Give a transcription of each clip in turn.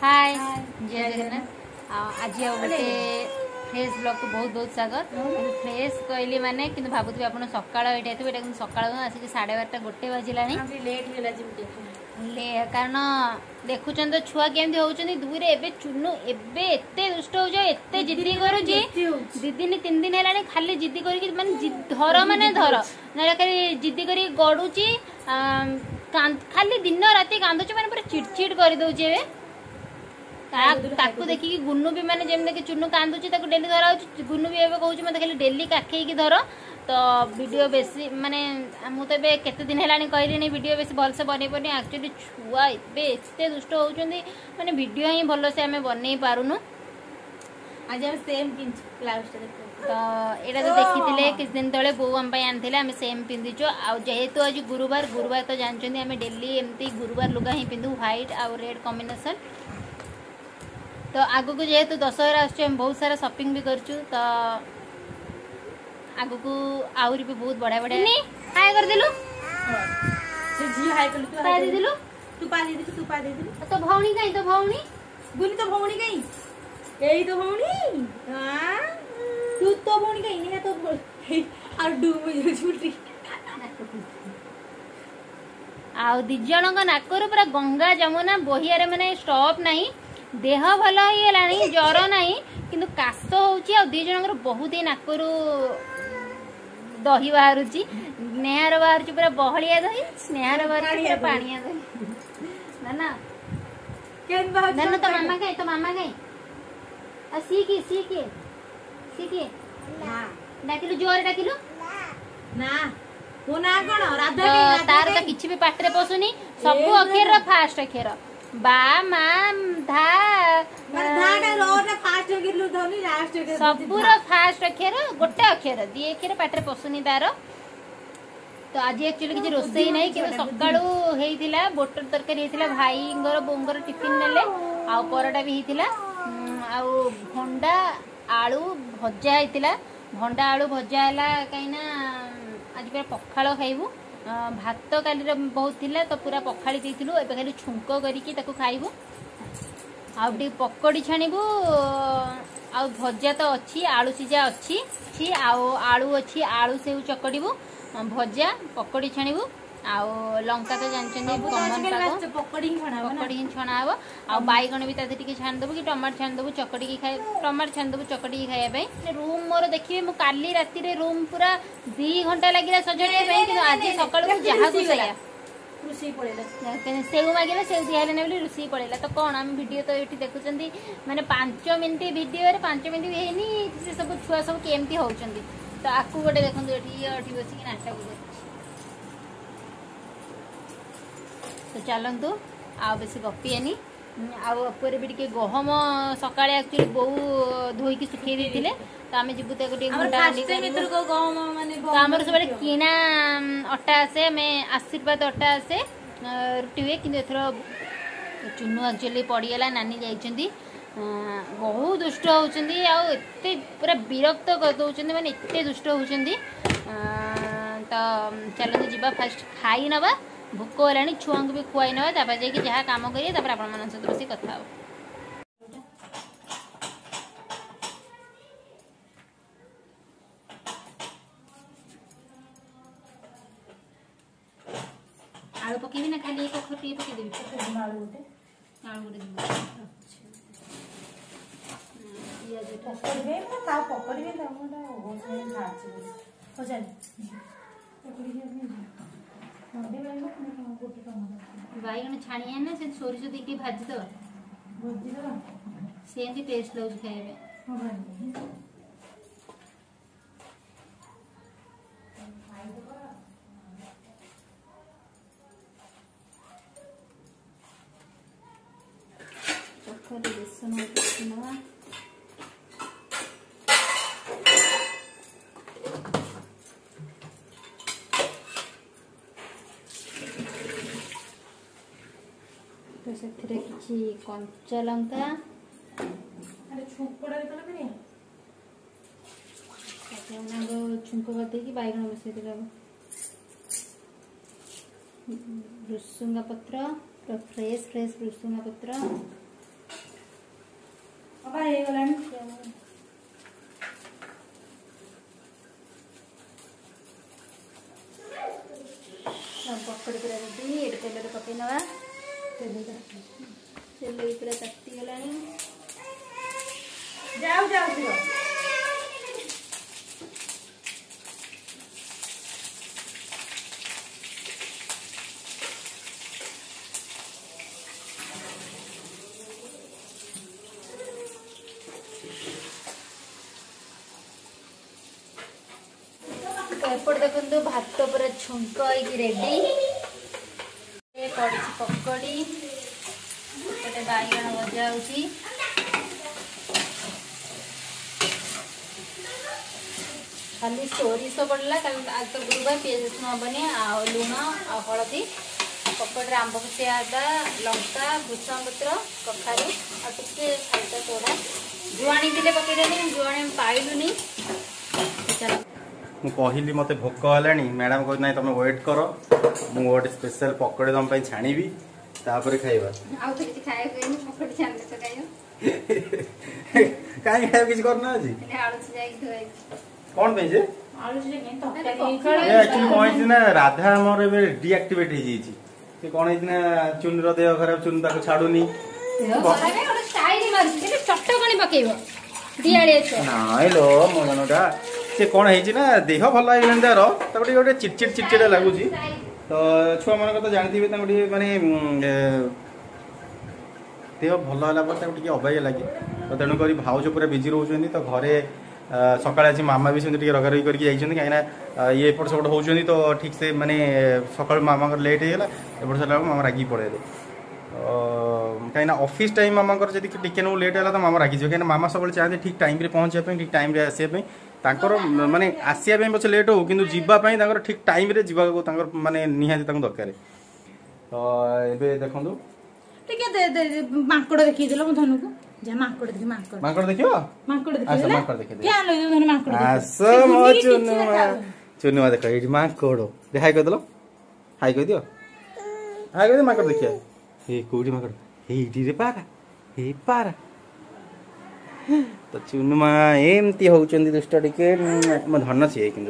हाय जय जगन्नाथ। आज गोटे फ्रेश ब्लॉग को बहुत बहुत स्वागत। फ्रेश कहली माने कि भावुथि आप सकाल ये सकाल आसिक 12:30 गोटे बाजिला कारण देखुं तो छुआ केमती होती दुई रे चुनु एबे एते दुष्ट हो एते जिद्दी करुची 2 दिन 3 दिन है खाली जिद्दी कर माने धर माने धर ना खाली जिद्दी कर गड़ुची खाली दिन राति कांदुची माने पूरा चिड़चिड़ कर दउची ताकू देखिकी गुन्नू भी माने जेम देखि चुन्नू कांदुची ताकू डेली धरा होची गुन्नू भी एबे कहूची मते खाली डेली काखई की धर तो वीडियो बेसी माने मु तो एबे केते दिन हेलानी कहलिनी वीडियो बेसी भल से बनै पनी एक्चुअली छुआ एबे एते दुष्ट होउचंदी माने वीडियो ही भल से हमें बनै पारुनु। आज हम सेम पिंच ब्लाउज तो एटा तो देखिथिले किछ दिन तळे बो हम पय आनथिले हम सेम पिंदिचो आ जेहेतु आज गुरुवार तो जानचंदी हमें डेली एमती गुरुवार लुगा ही पिंदु व्हाइट आ रेड कॉम्बिनेशन। तो आगु को जेहेतु दशहरा आछे हम बहुत सारा शॉपिंग भी करछु तो आगु को आउरी भी बहुत बड़ा बड़ा नी हाय कर देलु से जी हाय कर तू हाय दे देलु तू पा दे दे तो भौणी काई तो भौणी गुनी तो भौणी काई एई तो भौणी हां तू तो भौणी काई ने तो और डूब झुटी आ दि जण का नाकर पूरा गंगा जमुना बहियारे माने स्टॉप नहीं देह भल हो ज्वर नहीं किंतु काश होची आ दी जन बहुत ही नाकरू दही बाहर स्नेहार बाहर पूरा बहलिया दही स्नेहार बाहर पानिया दही ना ना तो मामा कहीं सीखी डाकिलु जोर डाकिलु ना हो ना कोन राधा तार तो किछि भी पाटरे पसुनी सब अक्षर फास्ट अक्षर बा माम धा धाटा रोटा फास्ट गिरलु धनी लास्ट के सबुरा फास्ट अक्षर गोटे अक्षर दी अक्षर पाटरे पसुनी तार। तो आज एक्चुअली किछि रोसई नै कि सकाळू हेइथिला बोटर तरकारी हेइथिला भाईंगर बोंगर टिफिन नेले आ परोटा भी हेइथिला आ भंडा आलू भजा हेइथिला भंडा आलू भजा हला काईना आज पूरा पखाळ खाइबू भात काली बहुत थिला तो पूरा पखाड़ी देइथिलु एबे खाली छुंको करिकी ताको खाइबू आउटी पकोड़ी छाणीबू आ भजा तो अच्छी आलू सिजा अच्छी आलू अच्छी आलू सेउ चकड़ीबू भजा पकोड़ी छाणीबू आ लंका तो जानचंदी कमन पकोड़ी ही छणा हबो आ बाईगण भी ताते टिके छान देबू कि टमाटर छान देबू चकड़ी की खाए टमाटर छान देबू चकड़ी की खाए पे रूम मोर देखिबे मु काली राती रे रूम पूरा 2 घंटा लागिला सजड़े पे कि आज सकाळ को जहा को सया रुसी पळेला सेउ मागिला सेउ दिहाले ने बोली रुसी पळेला तो कोन हम वीडियो तो एठी देखुचंदी माने 5 मिनिट वीडियो रे 5 मिनिट हेनी से सब छुआ सब केमती होउचंदी तो आकु गोटे देखंतु एठी बसी कि नाटक हो तो चलतु आ बेसी गपियानी आपर भी टे गहम सका एक्चुअली बो धोईकी सुखी देते तो आम जीवु आमर सब किणा अटा आसे आम आशीर्वाद अटा आसे रुटी हुए कि चुनु एक्चुअली पड़गला नानी जाइछंदी बहुत दुष्ट होउछंदी आ एते पूरा विरक्त कर दउछंदी माने एते दुष्ट होउछंदी तो चलतु जीवा फास्ट खाई नबा भोक होलानी छुआ भी खुआई ना जाकि जहाँ कम करिए आपण मान सहित बस कथा हो। आलू पकेबी ना खाली एक टी पकेदेवी आलू गोटे बैगन छाणिया ना से सोरिष देके भाजी दबा सेमती टेस्ट लगे खाइबे चखले बेसन होना तो से किसी कंचा लंका छुंक करदे बैगन बसई भृसुंगा पत्र फ्रेश भृसुंगा पत्र तेल पकई नवा तेल पूरा ताती गलानी जाओ जाओ दियो एपट देखो भात पूरा छुंक रेडी पड़ी पकड़ी गोटे बैगण भजा होती खाली सोरिष पड़ा आज तो गुरुवार पिज रसुण हेनी आ लुण आ हलदी पकड़े आंब कचिया अदा लंका भूषण पत्र कखारू आ टे हाल्का सोडा जुआणी थे पकईदेनी जुआणी पाइलुनी चलो ମୁଁ କହିଲି ମୋତେ ଭୋକ ହେଲାଣି ମ୍ୟାଡ଼ାମ୍ କହୁଛି ନାଇଁ ତମେ ୱେଟ୍ କର ମୁଁ ଗୋଟେ ସ୍ପେଶାଲ ପକୋଡ଼ି ତମ ପାଇଁ ଛାଣିବି ତାପରେ ଖାଇବା କାହିଁ ଖାଇବା କିଛି କରିନ ଆଜି କ'ଣ ପାଇଁ ଯେ ଆକ୍ଚୁଆଲି କ'ଣ ହେଇଛି ନା ରାଧା ଆମର ଏବେ ଡିଆକ୍ଟିଭେଟ୍ ହେଇଯାଇଛି ସେ କ'ଣ ହେଇଛି ନା ଚୁନିର ଦେହ ଖରାପ ଚୁନି ତାକୁ ଛାଡୁନି ନାଇଁ ଲୋ ମୋ ମନଟା ସେ କ'ଣ ହେଇଛି ନା ଦେହ ଭଲ ହେଇଗଲାଣି ତାର ତାକୁ ଟିକେ ଗୋଟେ ଚିଡ଼ଚିଡ଼ା ଲାଗୁଛି ତ ଛୁଆମାନଙ୍କ ତ ଜାଣିଥିବେ ତାଙ୍କୁ ଟିକେ ମାନେ ଦେହ ଭଲ ହେଲା ପରେ ତାକୁ ଟିକେ ଅବାଗିଆ ଲାଗେ ତ ତେଣୁକରି ଭାଉଜ ପୁରା ବିଜି ରହୁଛନ୍ତି ତ ଘରେ ସକାଳେ ଆଜି ମାମା ବି ସେମିତି ଟିକେ ରଗାରଗି କରିକି ଯାଇଛନ୍ତି କାହିଁକିନା ଇଏ ଏପଟ ସେପଟ ହେଉଛନ୍ତି ତ ଠିକ୍ ସେ ମାନେ ସକାଳୁ ମାମାଙ୍କର ଲେଟ୍ ହେଇଗଲା ଏପଟ ସରିଲା ବେଳକୁ ମାମା ରାଗିକି ପଳେଇଲେ କାହିଁକିନା ଅଫିସ୍ ଟାଇମ୍ ମାମାଙ୍କର ଯଦି ଟିକେ ନୁ ଲେଟ୍ ହେଲା ତ ମାମା ରାଗିଯିବ କାହିଁକିନା ମାମା ସବୁବେଳେ ଚାହାନ୍ତି ଠିକ୍ ଟାଇମ୍ରେ ପହଞ୍ଚିବା ପାଇଁ ଠିକ୍ ଟାଇମ୍ରେ ଆସିବା ପାଇଁ ତାଙ୍କର ମାନେ ଆସିବା ପାଇଁ ପଛେ ଲେଟ୍ ହଉ କିନ୍ତୁ ଯିବା ପାଇଁ ତାଙ୍କର ଠିକ୍ ଟାଇମ୍ରେ ଯିବାକୁ ତାଙ୍କର ମାନେ ନିହାତି ତାଙ୍କୁ ଦରକାର ତ ଏବେ ଦେଖନ୍ତୁ ଟିକେ ମାଙ୍କଡ ଦେଖେଇଦେଲ ମୋ ଧନକୁ ଯା ମାଙ୍କଡ ଦେଖି ମାଙ୍କଡ ଦେଖିବ ମାଙ୍କଡ ଦେଖିବ ମାଙ୍କଡ ଦେଖେଇ କିଏ ଆଣିଲ ଧନ ମାଙ୍କଡ ଆସ ମୋ ଚୁନୁମା ଦେଖ ଏଇଠି ମାଙ୍କଡ ହାଇ କହିଦେଲ ହାଇ କହିଦିଅ ହାଇ କହିଦିଅ ମାଙ୍କଡ ଦେଖିବା ଏ କୋଉଠି ମାଙ୍କଡ ଏଇଠି ରେ ପାରା ଏଇ ପାରା ତ ଚୁନୁମା ଏମିତି ହଉଛନ୍ତି ଦୁଷ୍ଟ ଟିକେ ମୋ ଧନ ସିଏ କିନ୍ତୁ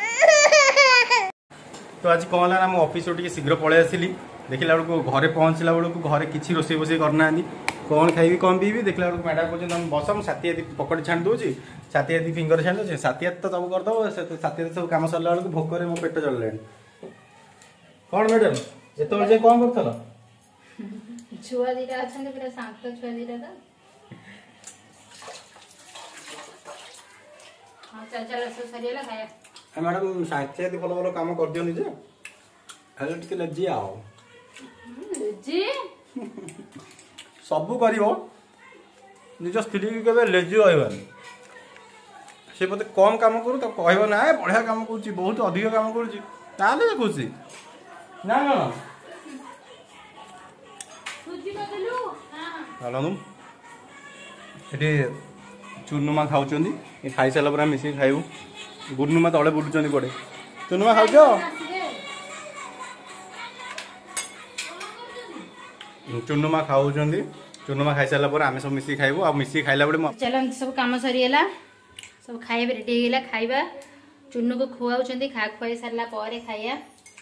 ତ ଆଜି କ'ଣ ହେଲା ନା ମୁଁ ଅଫିସରୁ ଟିକେ ଶୀଘ୍ର ପଳେଇ ଆସିଲି ଦେଖିଲା ବେଳକୁ ଘରେ ପହଞ୍ଚିଲା ବେଳକୁ ଘରେ କିଛି ରୋଷେଇ ବୋଷେଇ କରିନାହାନ୍ତି କ'ଣ ଖାଇବି କ'ଣ ପିଇବି ଦେଖିଲା ବେଳକୁ ମ୍ୟାଡ଼ାମ୍ କହୁଛନ୍ତି ତମେ ବସ ମୁଁ ସାଥି ଆଦି ପକୋଡ଼ି ଛାଣି ଦେଉଛି ସାଥି ଆଦି ଫିଙ୍ଗର ଛାଣି ଦେଉଛି ସାଥି ଆଦି ତ ସବୁ କରିଦେବ ସାଥି ଆଦି ସବୁ କାମ ସରିଲା ବେଳକୁ ଭୋକରେ ମୋ ପେଟ ଚଳିଲାଣି କ'ଣ ମ୍ୟାଡ଼ାମ୍ ଯେତେବେଳେ ଯାଇ କ'ଣ କରୁଥିଲ ଛୁଆ ଦିଟା ଅଛନ୍ତି ପୁରା ଶାନ୍ତ ଛୁଆ ଦିଟା ତ ମ୍ୟାଡ଼ାମ୍ ସାଥି ଆଦି ଭଲ ଭଲ କାମ କରିଦିଅନ୍ତି ଯେ ହେଲେ ଟିକେ ଲେଜି ଆଉ ସବୁ କରିବ ନିଜ ସ୍ତ୍ରୀ କେବେ ଲେଜି ରହିବନି ସେ ମୋତେ କମ୍ କାମ କରୁ ତାକୁ କହିବ ନା ବଢ଼ିଆ କାମ କରୁଛି ବହୁତ ଅଧିକ କାମ କରୁଛି ତାହେଲେ ସେ ଖୁସି ନା କ'ଣ ଚାଲନ୍ତୁ ଏଠି ଚୁନୁମା ଖାଉଛନ୍ତି ଖାଇସାରିଲା ପରେ ଆମେ ମିଶିକି ଖାଇବୁ ଗୁନୁମା ତଳେ ବୁଲୁଛନ୍ତି କୁଆଡ଼େ ଚୁନୁମା ଖାଉଛ ଚୁନୁମା ଖାଉଛନ୍ତି ଚୁନୁମା ଖାଇସାରିଲା ପରେ ଆମେ ସବୁ ମିଶିକି ଖାଇବୁ ଆଉ ମିଶିକି ଖାଇଲା ବେଳେ ଚାଲ ସବୁ କାମ ସରିଗଲା ସବୁ ଖାଇବା ରେଡି ହେଇଗଲା ଖାଇବା ଚୁନୁକୁ ଖୁଆଉଛନ୍ତି ଖୁଆଇ ସାରିଲା ପରେ ଖାଇବା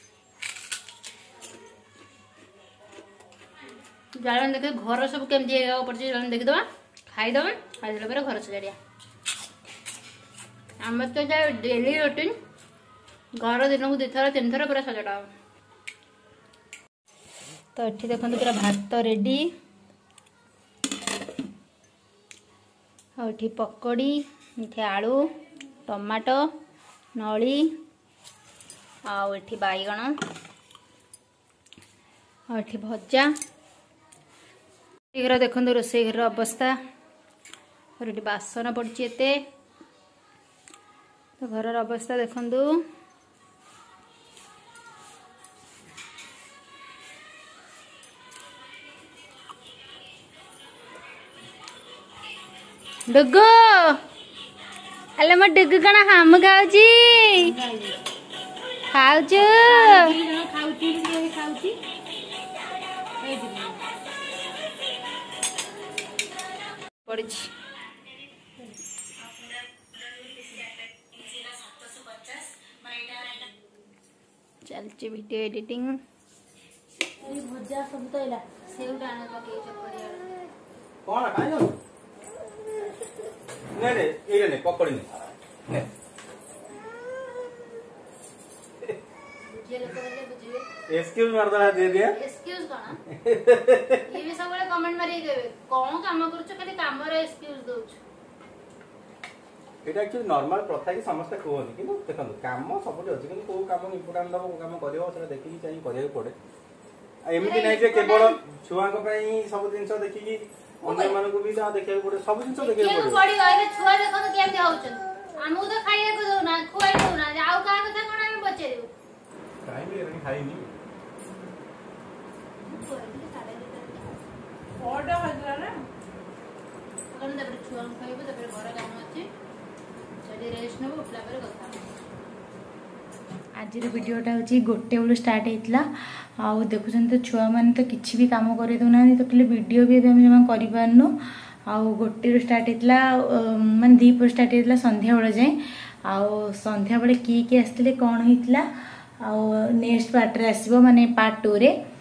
ଜାଳନ ଦେଖ ଘର ସବୁ କେମିତି ପଡ଼ିଛି ଜାଳନ ଦେଖିଦେବା ଖାଇଦେବା ଖାଇଦେଲା ପରେ ଘର ସଜାଡ଼ିବା ଆମର ତ ଯାହା ଡେଲି ରୁଟିନ୍ घर दिन को 2 थर 3 थर पूरा सजाड़ा। तो ये देखो पूरा भात रेडी और पकोड़ी ये आलू टमाटो नली आठी बैगण और भजा घर देखो रोसे घर अवस्था और ये बासन पड़ी एते तो घर अवस्था देखु डुगु हेलो मो डुगु कण हम खाऊची खाऊचु पड़ी चलती वीडियो एडिटिंग। ଏଇ ଭଜା ସବୁ ତ ଏଇଲା ସେଉ ଟାଣ ପକେଇ ଚକଡି ଆଳୁ କଣ କାଇଁ ଯାଉ ନେ ନେ ଏଇରେ ନେ ପକଡ଼ି ନେ ବୁଝିଏ ଲୋକ ହେଲେ ବୁଝିବେ ଏକ୍ସକ୍ୟୁଜ ମାରଦଲା ଦେ ଦିଆ ଏକ୍ସକ୍ୟୁଜ କଣ ଇଏ ବି ସବୁବେଳେ କମେଣ୍ଟ ମାରିକି ଦେବେ କଣ କାମ କରୁଛ ଖାଲି କାମର ଏକ୍ସକ୍ୟୁଜ ଦଉଛୁ এটা একচুয়ালি নরমাল প্রথা কি সমস্ত কুহনি কিন্তু দেখুন কাম সবুটি আছে কিন্তু কোউ কাম ইম্পর্টান্ট দব কোউ কাম করিব সেটা দেখি চাই করিବାକୁ পড়ে এমতি নাই যে কেবল ছুଆଙ୍କ ପାଇଁ ସବୁ ଜିନିଷ ଦେଖିକି ଅନ୍ୟ ମାନଙ୍କୁ ବି ଯାହା ଦେଖିବାକୁ ପଡେ ସବୁ ଜିନିଷ ଦେଖିବାକୁ ପଡେ ଗଲେ ଛୁଆ ଦେଖନ୍ତୁ କେମିତି ହଉଛନ୍ତି ଆମକୁ ତ ଖାଇବାକୁ ଦଉନା ଖୁଆଇ ଦଉନା ଆଉ କାହା କଥା କଣ ଆମେ ପଚାରିବୁ କାଇଁ ବି ଏରା ଖାଇନି ଅର୍ଡର ହଜରା ନା କଣ ତାପରେ ଛୁଆଙ୍କୁ ଖାଇବୁ ତାପରେ ଘର କାମ ଅଛି ରେଷ୍ଟ ନେବୁ ଉଠିଲା ପରେ କଥା ଆଜିର ଭିଡ଼ିଓଟା ହେଉଛି 1 ବେଳୁ ଷ୍ଟାର୍ଟ ହେଇଥିଲା ଆଉ ଦେଖୁଛନ୍ତି ତ ଛୁଆମାନେ ତ କିଛି ବି କାମ କରିଦେଉନାହାନ୍ତି ତ ଖାଲି ଭିଡ଼ିଓ ବି ଏବେ ଆମେ ଜମା କରିପାରୁନୁ ଆଉ 1ରୁ ଷ୍ଟାର୍ଟ ହେଇଥିଲା ମାନେ 2 ଷ୍ଟାର୍ଟ ହେଇଥିଲା ସନ୍ଧ୍ୟାବେଳେ ଯାଏଁ ଆଉ ସନ୍ଧ୍ୟାବେଳେ କିଏ କିଏ ଆସିଥିଲେ କ'ଣ ହେଇଥିଲା ଆଉ ନେକ୍ସଟ ପାର୍ଟରେ ଆସିବ ମାନେ ପାର୍ଟ 2ରେ